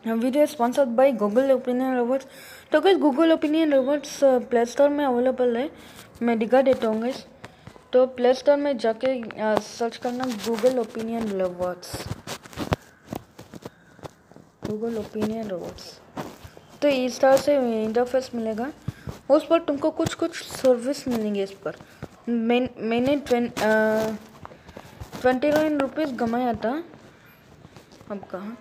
Video sponsored by Google opinion robots. तो guys Google opinion robots play store में available है, मैं दिखा देता हूँ गाइस। तो प्ले स्टोर में जाके सर्च करना Google opinion robots, Google opinion robots. तो इस तरह से इंटरफेस मिलेगा, उस पर तुमको कुछ कुछ सर्विस मिलेंगे। इस पर मैंने 29 रुपीज़ कमाया था। अब कहाँ,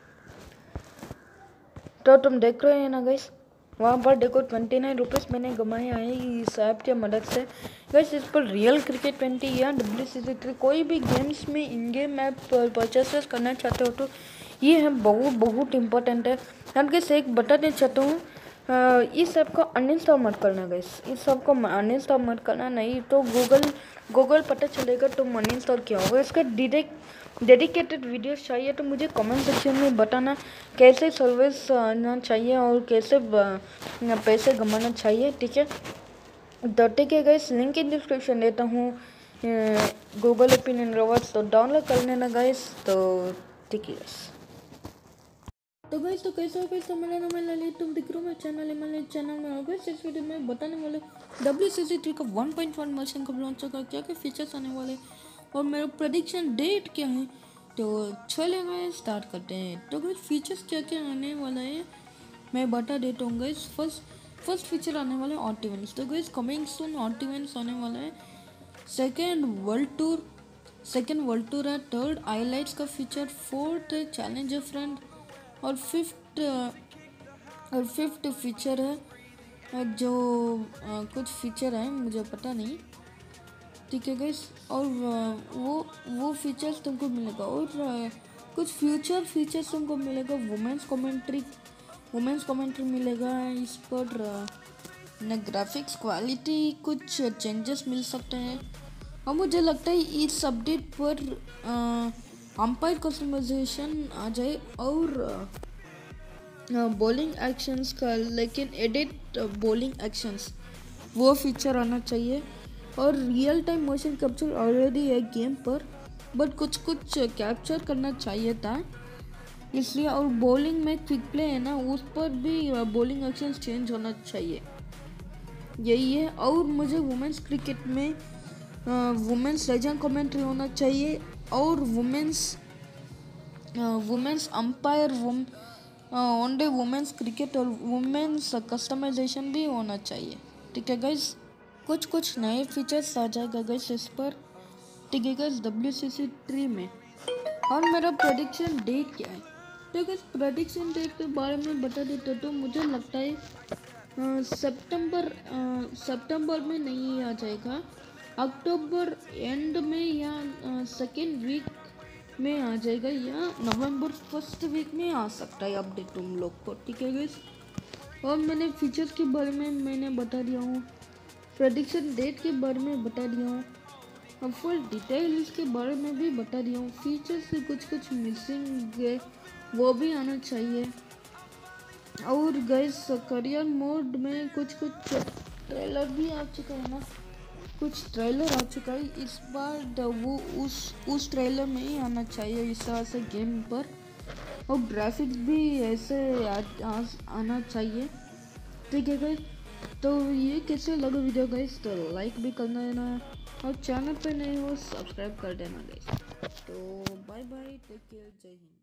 तो तुम देख रहे हैं ना गाइस, वहाँ पर देखो 29 रुपीज़ मैंने कमाया है इस ऐप के मदद से गाइस। इस पर रियल क्रिकेट 20 या WCC3 कोई भी गेम्स में इन गेम ऐप परचेसेस करना चाहते हो तो ये है बहुत इम्पोर्टेंट है। हम गाइस एक बताना चाहता हूँ, इस ऐप को अनइंस्टॉल मत करना गाइस, इस ऐप को अनइंस्टॉल मत करना, नहीं तो गूगल पता चलेगा तुम अनइंस्टॉल किया होगा। इसका डेडिकेटेड वीडियोस चाहिए तो मुझे कमेंट सेक्शन में बताना कैसे सर्विस आना चाहिए और कैसे पैसे कमाना चाहिए, ठीक है। तो ठीक है गाइस, लिंक इन डिस्क्रिप्शन देता हूँ गूगल ओपिनियन रोबोट्स, तो डाउनलोड कर लेना गाइस। तो ठीक है गाइस, तो गाइस तो कैसे हो गाइस, तो मेरा नाम है ललित, तुम दिख रहे हो मेरे चैनल में हो गाइस। इस वीडियो में बताने वाले WCC3 का 1.1 वर्जन कब लॉन्च होगा, क्या क्या फीचर्स आने वाले और मेरा प्रेडिक्शन डेट क्या है। तो चले गाइस स्टार्ट करते हैं। तो गाइस फीचर्स क्या क्या आने वाला है मैं बता देता हूँ गाइस। फर्स्ट फीचर आने वाला है ऑट इवेंट्स। तो गाइस कमिंग सून ऑट इवेंट्स आने वाला है। सेकेंड वर्ल्ड टूर है। थर्ड हाईलाइट्स का फीचर। फोर्थ है चैलेंजर फ्रेंड और फिफ्थ फीचर है जो कुछ फीचर है मुझे पता नहीं, ठीक है गाइस। और वो फीचर्स तुमको मिलेगा और कुछ फ्यूचर फीचर्स तुमको मिलेगा। वुमेन्स कमेंट्री मिलेगा इस पर, न ग्राफिक्स क्वालिटी कुछ चेंजेस मिल सकते हैं। और मुझे लगता है इस अपडेट पर अंपायर कस्टमाइजेशन आ जाए और बॉलिंग एक्शंस का, लेकिन एडिट बॉलिंग एक्शंस वो फीचर आना चाहिए। और real time motion capture already है गेम पर, बट कुछ कैप्चर करना चाहिए था इसलिए। और बॉलिंग में क्विक प्ले है ना, उस पर भी बॉलिंग एक्शंस चेंज होना चाहिए, यही है। और मुझे वुमेन्स क्रिकेट में वुमेन्स लेजेंड कमेंट्री होना चाहिए और women's umpire one day women's cricket और वुमेन्स कस्टमाइजेशन भी होना चाहिए, ठीक है गाइस। कुछ नए फीचर्स आ जाएगा गाइस इस पर, ठीक है गाइस WCC3 में। और मेरा प्रेडिक्शन डेट क्या है, तो गाइस प्रेडिक्शन डेट के बारे में बता देता तो मुझे लगता है सितंबर में नहीं आ जाएगा, अक्टूबर एंड में या सेकेंड वीक में आ जाएगा, या नवंबर फर्स्ट वीक में आ सकता है अपडेट तुम लोग को, ठीक है गाइस। और मैंने फीचर्स के बारे में मैंने बता दिया हूँ, प्रेडिक्शन डेट के बारे में बता दिया हूँ, और फुल डिटेल इसके बारे में भी बता दिया हूँ। फीचर्स से कुछ मिसिंग है वो भी आना चाहिए। और गाइस करियर मोड में कुछ ट्रेलर भी आ चुका है ना, कुछ ट्रेलर आ चुका है इस बार, वो उस ट्रेलर में ही आना चाहिए इस तरह से गेम पर। और ग्राफिक्स भी ऐसे आना चाहिए, ठीक है गाइस। तो ये कैसे लगा वीडियो गाइस, तो लाइक भी करना है ना, और चैनल पे नए हो सब्सक्राइब कर देना गाइस। तो बाय बाय, टेक केयर, जय हिंद।